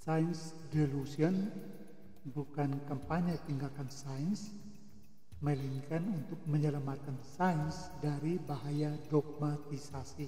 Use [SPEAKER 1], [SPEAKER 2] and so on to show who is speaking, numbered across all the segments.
[SPEAKER 1] Science delusion bukan kampanye tinggalkan sains, melainkan untuk menyelamatkan sains dari bahaya dogmatisasi.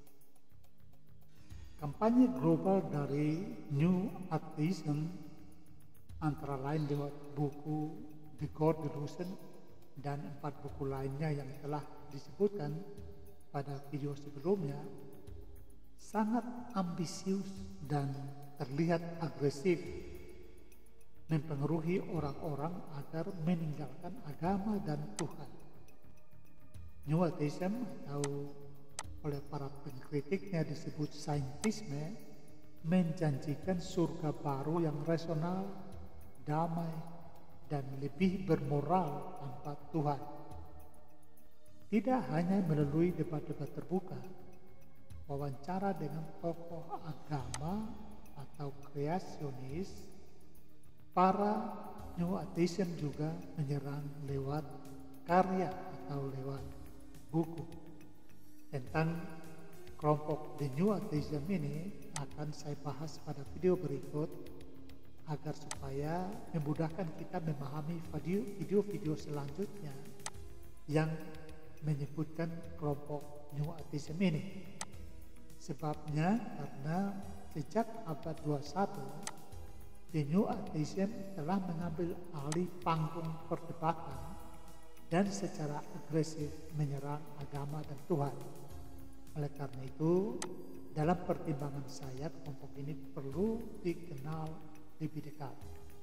[SPEAKER 1] Kampanye global dari New Atheism antara lain lewat buku The God Delusion dan 4 buku lainnya yang telah disebutkan pada video sebelumnya, sangat ambisius dan terlihat agresif, mempengaruhi orang-orang agar meninggalkan agama dan Tuhan. New Atheism atau oleh para pengkritiknya disebut saintisme menjanjikan surga baru yang rasional, damai, dan lebih bermoral tanpa Tuhan. Tidak hanya melalui debat-debat terbuka, wawancara dengan tokoh agama atau kreasionis, para New Atheism juga menyerang lewat karya atau lewat buku. Tentang kelompok The New Atheism ini akan saya bahas pada video berikut agar supaya memudahkan kita memahami video-video selanjutnya yang menyebutkan kelompok New Atheism ini. Sebabnya karena sejak abad 21, The New Atheism telah mengambil alih panggung perdebatan dan secara agresif menyerang agama dan Tuhan. Oleh karena itu, dalam pertimbangan saya, kelompok ini perlu dikenal lebih dekat.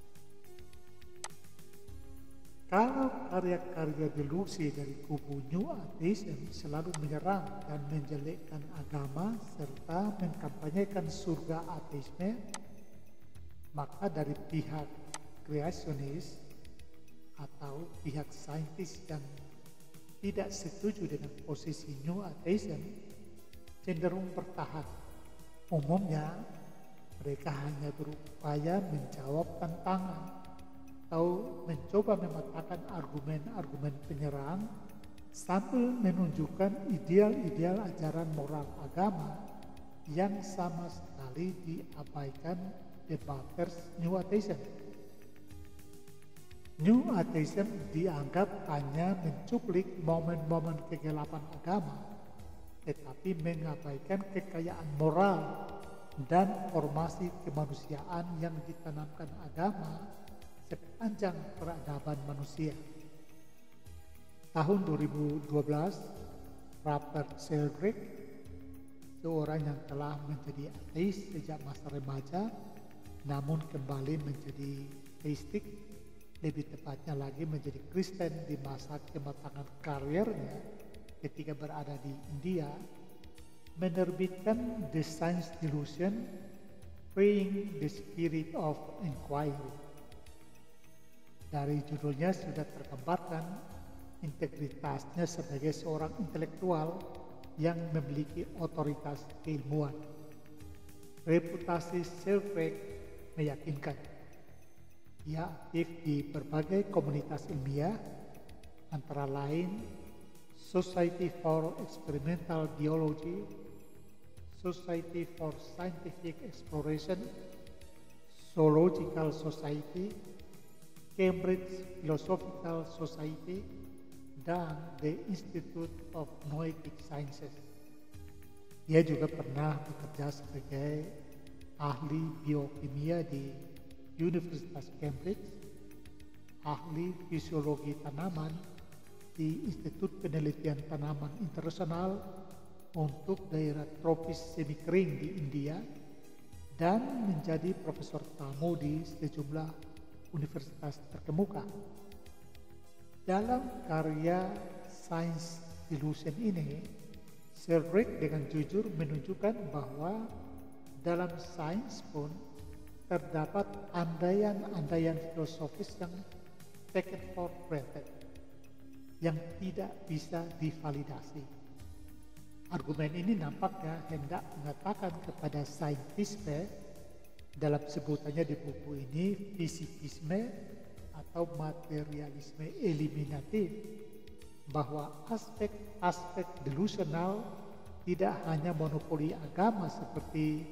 [SPEAKER 1] Kalau karya-karya delusi dari kubu New Atheism selalu menyerang dan menjelekkan agama serta mengkampanyekan surga ateisme, maka dari pihak kreasionis atau pihak saintis yang tidak setuju dengan posisi New Atheism cenderung bertahan. Umumnya mereka hanya berupaya menjawab tantangan atau mencoba mematahkan argumen-argumen penyerang sambil menunjukkan ideal-ideal ajaran moral agama yang sama sekali diabaikan debaters New Atheism. New Atheism dianggap hanya mencuplik momen-momen kegelapan agama, tetapi mengabaikan kekayaan moral dan formasi kemanusiaan yang ditanamkan agama sepanjang peradaban manusia. Tahun 2012, Rupert Sheldrake, seorang yang telah menjadi ateis sejak masa remaja, namun kembali menjadi teistik, lebih tepatnya lagi menjadi Kristen di masa kematangan karirnya ketika berada di India, menerbitkan The Science Delusion, Freeing the Spirit of Inquiry. Dari judulnya sudah tergambarkan integritasnya sebagai seorang intelektual yang memiliki otoritas keilmuan. Reputasi Sheldrake meyakinkan. Ia aktif di berbagai komunitas ilmiah, antara lain Society for Experimental Biology, Society for Scientific Exploration, Zoological Society, Cambridge Philosophical Society, dan The Institute of Noetic Sciences. Ia juga pernah bekerja sebagai ahli biokimia di Universitas Cambridge, ahli fisiologi tanaman di Institut Penelitian Tanaman Internasional untuk daerah tropis semi kering di India, dan menjadi profesor tamu di sejumlah universitas terkemuka. Dalam karya Science Delusion ini, Sheldrake dengan jujur menunjukkan bahwa dalam sains pun terdapat andaian-andaian filosofis yang taken for granted, yang tidak bisa divalidasi. Argumen ini nampaknya hendak mengatakan kepada saintisme, dalam sebutannya di buku ini fisikisme atau materialisme eliminatif, bahwa aspek-aspek delusional tidak hanya monopoli agama seperti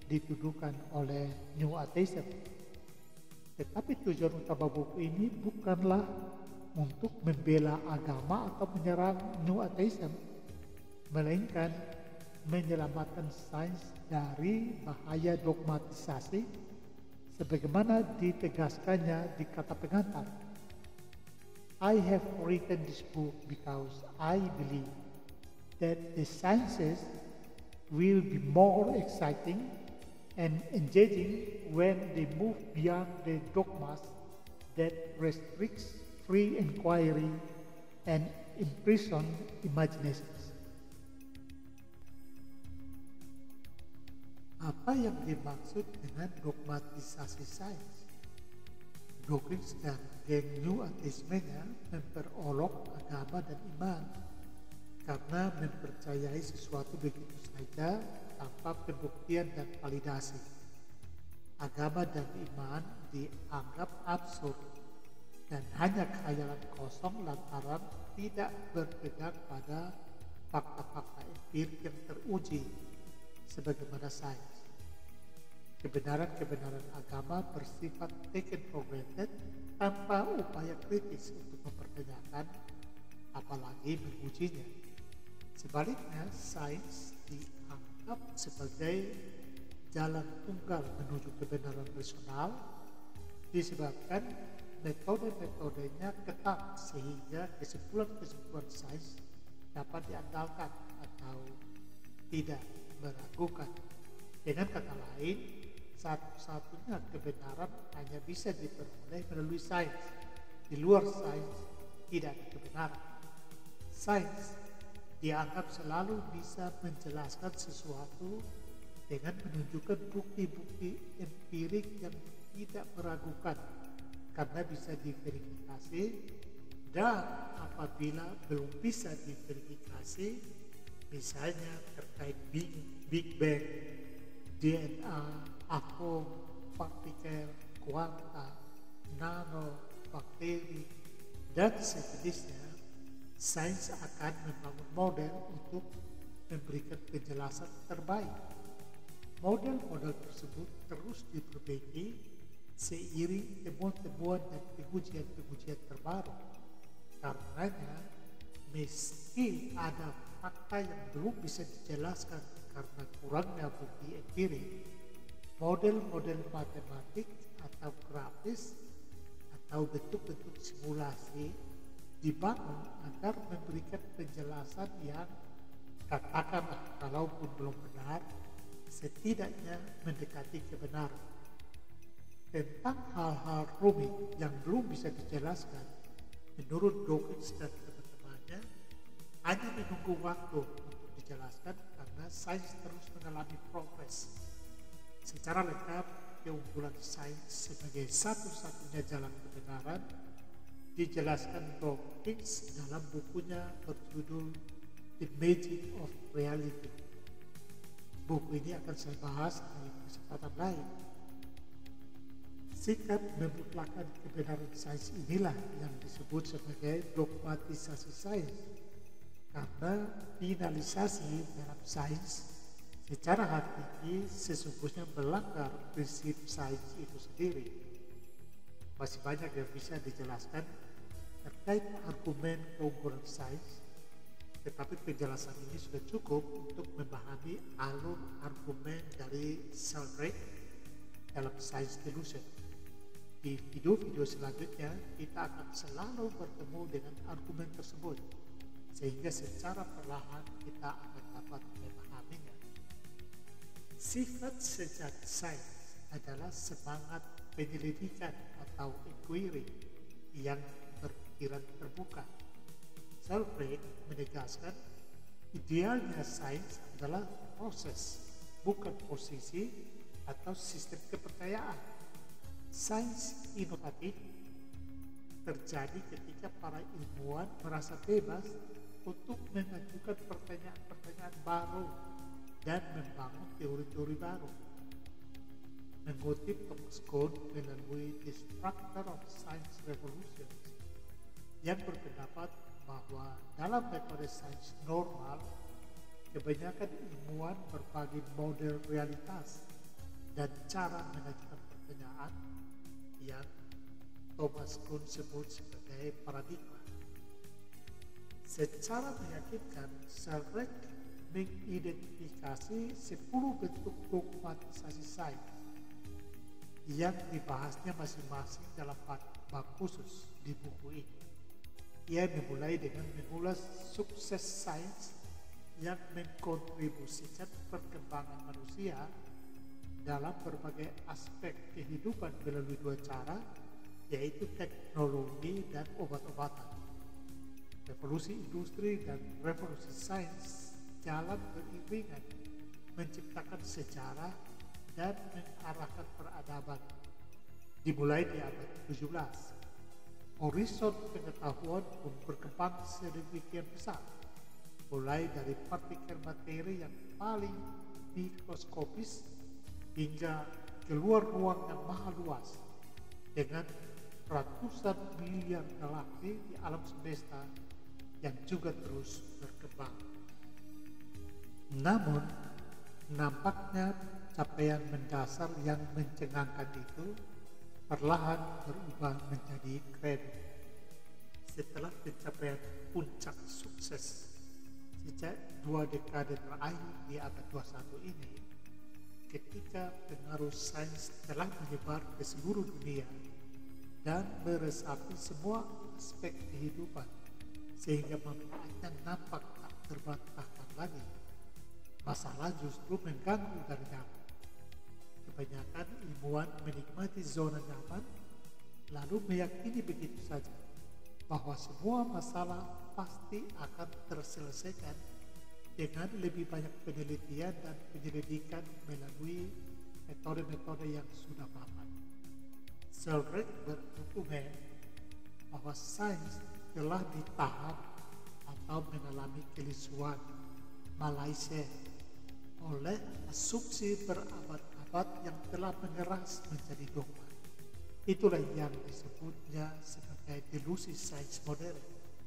[SPEAKER 1] dituduhkan oleh New Atheism. Tetapi tujuan utama buku ini bukanlah untuk membela agama atau menyerang New Atheism, melainkan menyelamatkan sains dari bahaya dogmatisasi sebagaimana ditegaskannya di kata pengantar. I have written this book because I believe that the sciences will be more exciting and engaging when they move beyond the dogmas that restricts free inquiry and imprison imaginations. Apa yang dimaksud dengan dogmatisasi sains? Dawkins dan geng New Atheismenya memperolok agama dan iman karena mempercayai sesuatu begitu saja tanpa pembuktian dan validasi. Agama dan iman dianggap absurd dan hanya khayalan kosong lantaran tidak berpegang pada fakta-fakta empirik yang teruji sebagaimana sains. Kebenaran-kebenaran agama bersifat taken for granted tanpa upaya kritis untuk mempertanyakan apalagi mengujinya. Sebaliknya, sains dianggap sebagai jalan tunggal menuju kebenaran rasional disebabkan metode-metodenya ketat sehingga kesimpulan-kesimpulan sains dapat diandalkan atau tidak meragukan. Dengan kata lain, satu-satunya kebenaran hanya bisa diperoleh melalui sains. Di luar sains tidak ada kebenaran. Sains dianggap selalu bisa menjelaskan sesuatu dengan menunjukkan bukti-bukti empirik yang tidak meragukan karena bisa diverifikasi, dan apabila belum bisa diverifikasi, misalnya terkait Big Bang, DNA, atom, partikel, kuanta, nano, bakteri, dan sejenisnya, sains akan membangun model untuk memberikan penjelasan terbaik. Model-model tersebut terus diperbaiki seiring temuan-temuan dan pengujian-pengujian terbaru. Karenanya, meski ada fakta yang belum bisa dijelaskan karena kurangnya bukti empirik, model-model matematik atau grafis atau bentuk-bentuk simulasi dibangun agar memberikan penjelasan yang, katakanlah kalaupun belum benar, setidaknya mendekati kebenaran. Tentang hal-hal rumit yang belum bisa dijelaskan, menurut Dawkins dan teman-temannya, hanya menunggu waktu untuk dijelaskan karena sains terus mengalami progres. Secara lengkap, keunggulan sains sebagai satu-satunya jalan kebenaran dijelaskan Dawkins dalam bukunya berjudul The Magic of Reality. Buku ini akan saya bahas di kesempatan lain. Sikap memutlakkan kebenaran sains inilah yang disebut sebagai dogmatisasi sains, karena finalisasi dalam sains secara hakiki sesungguhnya melanggar prinsip sains itu sendiri. Masih banyak yang bisa dijelaskan terkait argumen keunggulan sains, tetapi penjelasan ini sudah cukup untuk memahami alur argumen dari Sheldrake dalam Science Delusion. Di video-video selanjutnya, kita akan selalu bertemu dengan argumen tersebut, sehingga secara perlahan kita akan dapat memahaminya. Sifat sejati sains adalah semangat penyelidikan atau inquiry yang berpikiran terbuka. Sheldrake menegaskan idealnya sains adalah proses, bukan posisi atau sistem kepercayaan. Sains inovatif terjadi ketika para ilmuwan merasa bebas untuk mengajukan pertanyaan-pertanyaan baru dan membangun teori-teori baru. Mengutip Thomas Kuhn melalui The Structure of Science Revolution yang berpendapat bahwa dalam metode sains normal, kebanyakan ilmuwan berbagi model realitas dan cara mengajukan pertanyaan yang Thomas Kuhn sebut sebagai paradigma. Secara meyakinkan, Sheldrake mengidentifikasi 10 bentuk dogmatisasi sains yang dibahasnya masing-masing dalam bab khusus di buku ini. Ia memulai dengan mengulas sukses sains yang mengkontribusikan perkembangan manusia dalam berbagai aspek kehidupan melalui dua cara, yaitu teknologi dan obat-obatan. Revolusi industri dan revolusi sains jalan beriringan menciptakan sejarah dan mengarahkan peradaban. Dimulai di abad 17, horizon pengetahuan pun berkembang sedemikian besar, mulai dari partikel materi yang paling mikroskopis hingga keluar ruang yang maha luas dengan ratusan miliar galaksi di alam semesta yang juga terus berkembang. Namun, nampaknya capaian mendasar yang mencengangkan itu perlahan berubah menjadi kredo. Setelah pencapaian puncak sukses sejak 2 dekade terakhir di abad 21 ini, ketika pengaruh sains telah menyebar ke seluruh dunia dan meresapi semua aspek kehidupan sehingga manfaatnya nampak tak terbantahkan lagi, masalah justru mengganggu dari dalam. Kebanyakan ilmuwan menikmati zona nyaman lalu meyakini begitu saja bahwa semua masalah pasti akan terselesaikan dengan lebih banyak penelitian dan penyelidikan melalui metode-metode yang sudah mapan. Sheldrake berargumen bahwa sains telah di tahap atau mengalami kelisuan Malaysia oleh asumsi berabad-abad yang telah mengeras menjadi dogma. Itulah yang disebutnya sebagai delusi sains modern.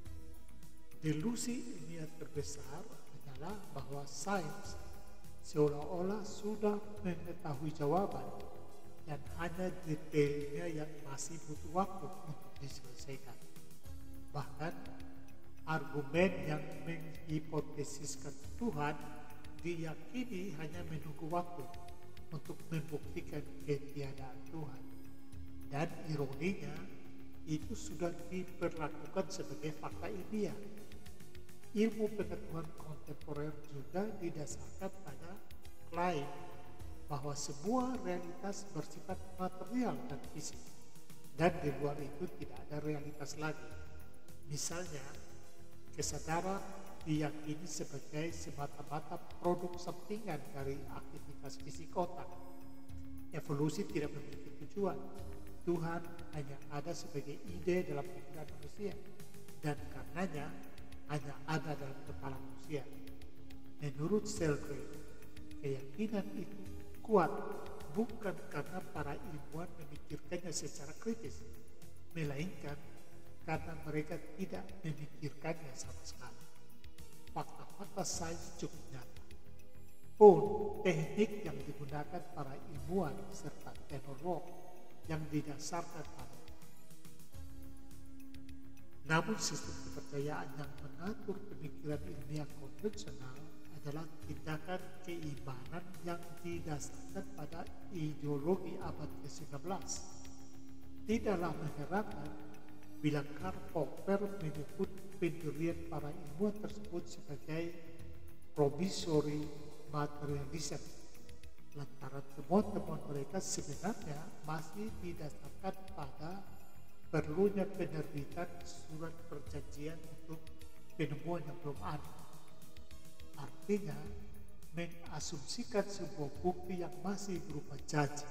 [SPEAKER 1] Delusi ilmiah terbesar adalah bahwa sains seolah-olah sudah mengetahui jawaban dan hanya detailnya yang masih butuh waktu untuk diselesaikan. Bahkan argumen yang menghipotesiskan Tuhan diyakini hanya menunggu waktu untuk membuktikan ketiadaan Tuhan. Dan ironinya, itu sudah diperlakukan sebagai fakta ilmiah. Ilmu pengetahuan kontemporer juga didasarkan pada klaim bahwa semua realitas bersifat material dan fisik, dan di luar itu tidak ada realitas lagi. Misalnya, kesadaran diyakini sebagai semata-mata produk sampingan dari aktivitas fisik otak. Evolusi tidak memiliki tujuan. Tuhan hanya ada sebagai ide dalam pikiran manusia, dan karenanya hanya ada dalam kepala manusia. Menurut Sheldrake, keyakinan itu kuat bukan karena para ilmuwan memikirkannya secara kritis, melainkan karena mereka tidak memikirkannya sama sekali. Fakta-fakta sains cukup nyata. Pun teknik yang digunakan para ilmuwan serta teknolog yang didasarkan pada. Namun sistem kepercayaan yang mengatur pemikiran ilmiah konvensional adalah tindakan keimanan yang didasarkan pada ideologi abad ke-19. Tidaklah mengherankan bila Karl Popper menyebut pendirian para ilmuwan tersebut sebagai promissory materialism, lantaran temuan-temuan mereka sebenarnya masih didasarkan pada perlunya penerbitan surat perjanjian untuk penemuan yang belum ada. Artinya, mengasumsikan sebuah bukti yang masih berupa janji.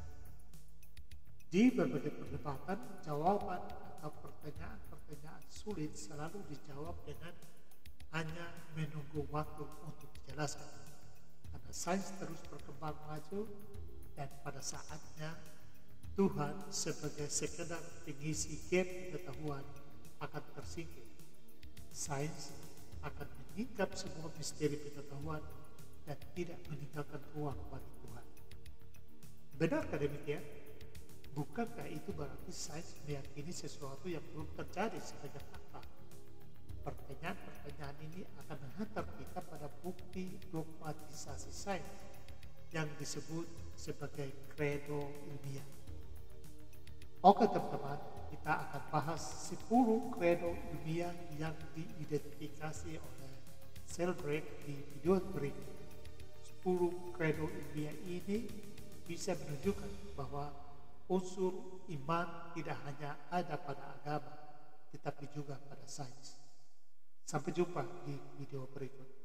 [SPEAKER 1] Di berbagai perdebatan, jawaban atau pertanyaan-pertanyaan sulit selalu dijawab dengan hanya menunggu waktu untuk dijelaskan. Karena sains terus berkembang maju dan pada saatnya Tuhan sebagai sekedar pengisi gap pengetahuan akan tersingkir. Sains akan menyingkap semua misteri pengetahuan dan tidak meninggalkan ruang bagi Tuhan. Benarkah demikian? Bukankah itu berarti sains meyakini sesuatu yang belum terjadi sebagai fakta? Pertanyaan-pertanyaan ini akan menghantar kita pada bukti dogmatisasi sains yang disebut sebagai kredo ilmiah. Oke teman-teman, kita akan bahas 10 kredo ilmiah yang diidentifikasi oleh Sheldrake di video berikut. 10 kredo ilmiah ini bisa menunjukkan bahwa unsur iman tidak hanya ada pada agama, tetapi juga pada sains. Sampai jumpa di video berikut.